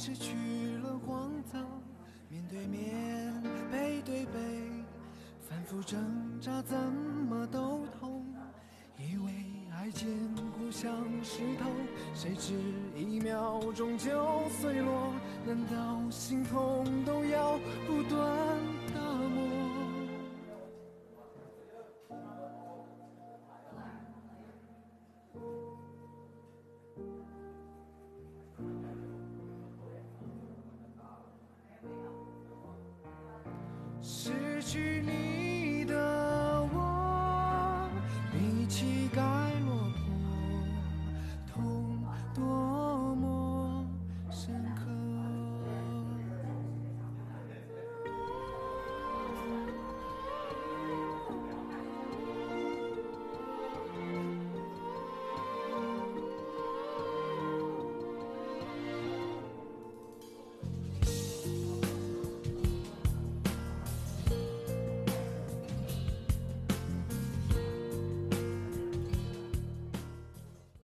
失去了光泽，面对面，背对背，反复挣扎，怎么都痛。以为爱坚固像石头，谁知1秒钟就碎落。难道心痛都要不断